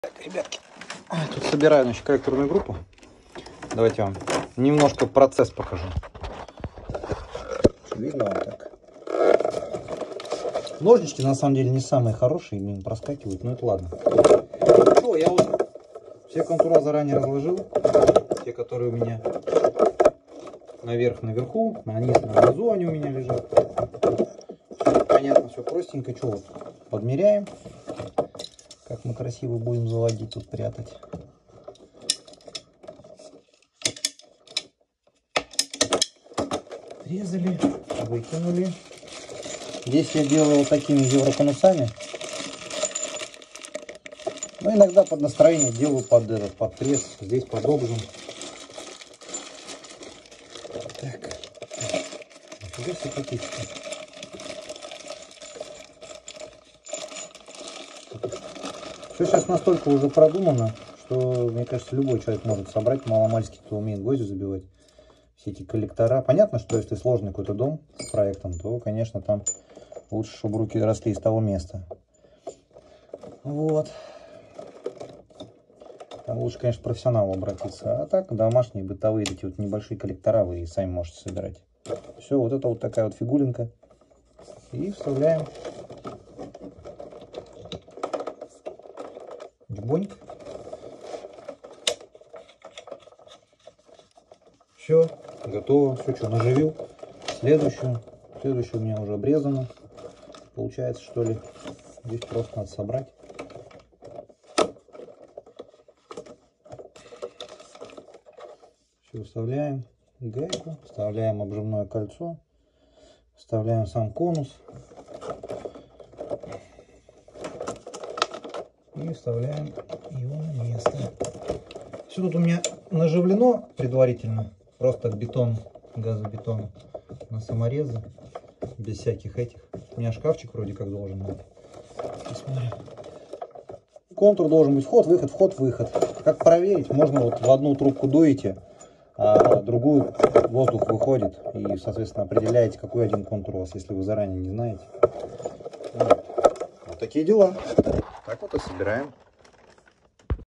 Так, ребятки, тут собираю, значит, корректорную группу. Давайте вам немножко процесс покажу. Видно вам так? Ножнички на самом деле не самые хорошие, именно проскакивают, но это ладно. Что, я вот все контура заранее разложил. Те, которые у меня наверху, на низ, на низу они у меня лежат. Понятно, все простенько. Что вот, подмеряем. Как мы красиво будем заводить, тут прятать. Резали, выкинули. Здесь я делаю вот такими евроконусами. Но иногда под настроение делаю под пресс. Здесь под обжим. Так. Нифига себе пакетики. Все сейчас настолько уже продумано, что, мне кажется, любой человек может собрать, маломальски, кто умеет гвозди забивать. Все эти коллектора. Понятно, что если сложный какой-то дом с проектом, то, конечно, там лучше, чтобы руки росли из того места. Вот. Там лучше, конечно, профессионалу обратиться. А так, домашние, бытовые, эти вот небольшие коллектора вы сами можете собирать. Все, вот это вот такая вот фигулинка. И вставляем. Джбоньк. Все, готово. Все, что, наживил. Следующую у меня уже обрезано. Получается, что ли. Здесь просто надо собрать. Все, вставляем гайку, вставляем обжимное кольцо, вставляем сам конус и вставляем его на место. Все тут у меня наживлено предварительно, просто бетон, газобетон на саморезы, без всяких этих. У меня шкафчик вроде как должен быть. Посмотрим. Контур должен быть вход, выход. Как проверить? Можно вот в одну трубку дуете, а другую воздух выходит, и, соответственно, определяете, какой один контур у вас, если вы заранее не знаете. Вот такие дела. Так вот и собираем.